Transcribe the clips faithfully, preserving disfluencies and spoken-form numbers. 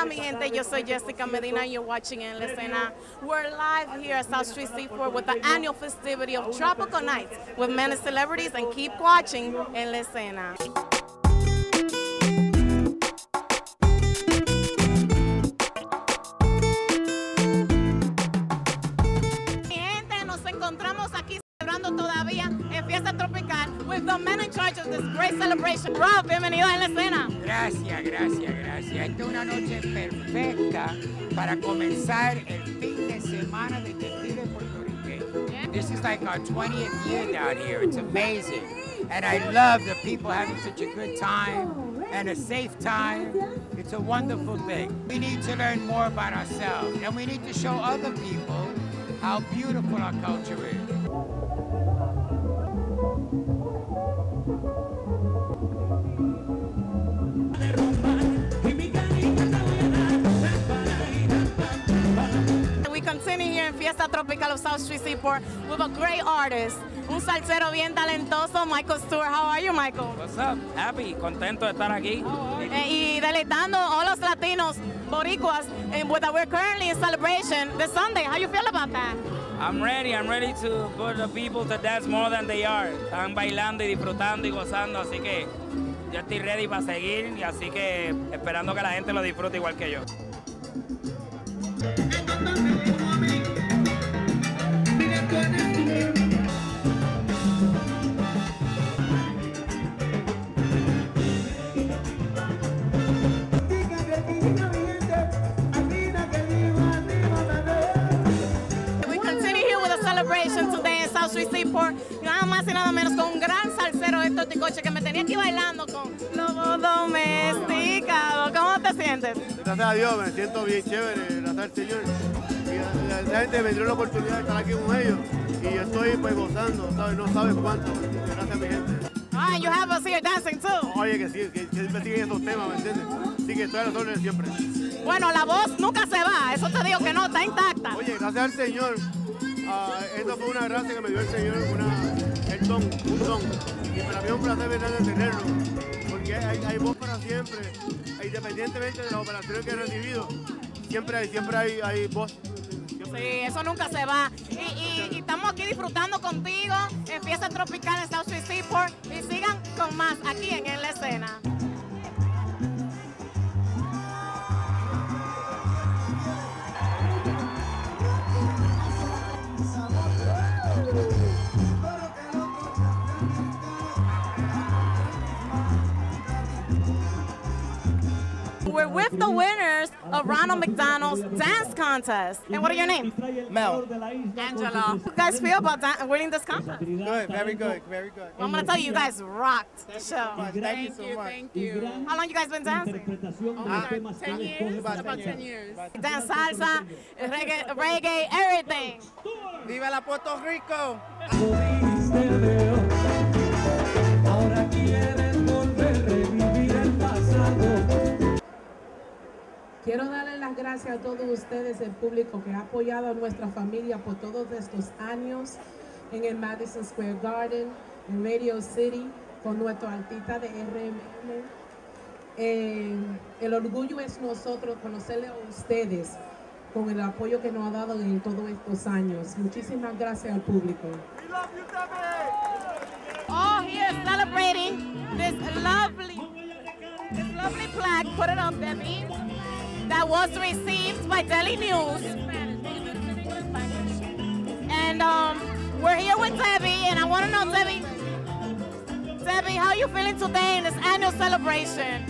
Hola mi gente, yo soy Jessica Medina and you're watching En La Escena. We're live here at South Street Seaport with the annual festivity of Tropical Nights with many celebrities, and keep watching En La Escena. Mi gente, nos encontramos aquí celebrando todavía en Fiesta Tropical with the men in charge of this great celebration. Rob, bienvenido a En La Escena. Gracias, gracias, gracias. Esta es una noche perfecta para comenzar el fin de semana de desfile puertorriqueño. This is like our twentieth year down here. It's amazing. And I love the people having such a good time and a safe time. It's a wonderful thing. We need to learn more about ourselves, and we need to show other people how beautiful our culture is. We continue here in Fiesta Tropical of South Street Seaport with a great artist, un salsero bien talentoso, Michael Stewart. How are you, Michael? What's up? Happy, contento de estar aquí. Eh, y deleitando a los latinos, boricuas, and with we're currently in celebration this Sunday. How you feel about that? I'm ready, I'm ready to put the people to dance more than they are. Están bailando y disfrutando y gozando, así que yo estoy ready para seguir, y así que esperando que la gente lo disfrute igual que yo. We continue here with a celebration today in South Street Seaport. Nada más y nada menos con un gran salsero de Toticoche que me tenía aquí bailando con Lobo Domesticado. ¿Cómo te sientes? Gracias a Dios, me siento bien chévere, gracias al Señor. Y la, la gente me dio la oportunidad de estar aquí con ellos y yo estoy pues gozando, ¿sabes? No sabes cuánto. Gracias a mi gente. Ah, you have us here dancing too. Oye, que sí, que, que siempre siguen esos temas, ¿me entiendes? Sí, que estoy a las órdenes siempre. Bueno, la voz nunca se va, eso te digo que no, está intacta. Oye, gracias al Señor. Uh, esto fue una gracia que me dio el Señor, una, el don, un don. Y para mí es un placer verdad de tenerlo, porque hay, hay voz para siempre, e independientemente de las operaciones que he recibido, siempre hay, siempre hay, hay voz. Sí, eso nunca se va. Y, y, y estamos aquí disfrutando contigo en Fiesta Tropical en South Street Seaport. Y sigan con más aquí en En La Escena. We're with the winners of Ronald McDonald's Dance Contest. And what are your names? Mel. Angela. How do you guys feel about winning this contest? Good, very good, very good. Well, I'm going to tell you, you guys rocked the show. Thank, Thank you so much. Thank you. How long you guys been dancing? Uh, ten years? About About ten ten years. years. Dance salsa, reggae, reggae, everything. Viva la Puerto Rico! Ahora quieres volver, revivir el pasado. Quiero darle las gracias a todos ustedes, el público que ha apoyado a nuestra familia por todos estos años en el Madison Square Garden, en Radio City, con nuestro artista de R M N. Eh, el orgullo es nosotros conocerle a ustedes con el apoyo que nos ha dado en todos estos años. Muchísimas gracias al público. All here celebrating this lovely, this lovely plaque. Put it up, Debbie. That was received by Daily News. And um, we're here with Debbie, and I want to know, Debbie, Debbie, how are you feeling today in this annual celebration?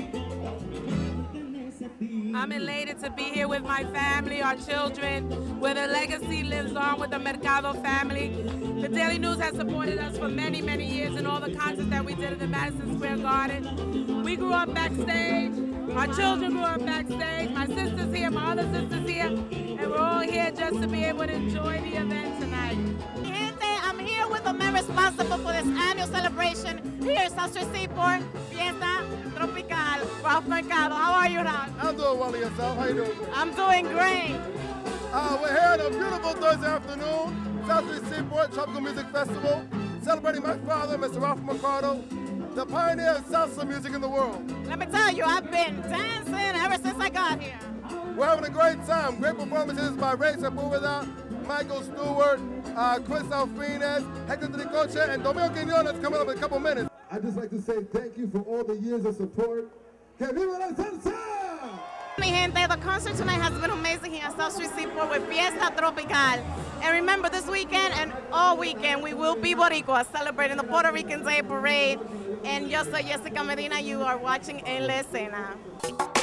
I'm elated to be here with my family, our children, where the legacy lives on with the Mercado family. The Daily News has supported us for many, many years in all the concerts that we did at the Madison Square Garden. We grew up backstage. Our children grew up backstage. My sister's here, my other sister's here, and we're all here just to be able to enjoy the event tonight. Gente, I'm here with the men responsible for this annual celebration here at South Street Seaport, Fiesta Tropical. Ralph Mercado, how are you, Ralph? I'm doing well yourself. How you doing? I'm doing great. Uh, we're here on a beautiful Thursday afternoon, South Street Seaport Tropical Music Festival, celebrating my father, Mister Ralph Mercado, the pioneer of salsa music in the world. Let me tell you, I've been dancing ever since I got here. We're having a great time. Great performances by Ray Sepúlveda, Michael Stewart, uh, Chris Alfines, Hector Tricoche, and Domingo Quiñones coming up in a couple minutes. I'd just like to say thank you for all the years of support. Que viva la salsa! Mi gente, the concert tonight has been amazing here at South Street Seaport with Fiesta Tropical. And remember, this weekend and all weekend, we will be Boricua celebrating the Puerto Rican Day Parade. And yo soy Jessica Medina. You are watching En La Escena.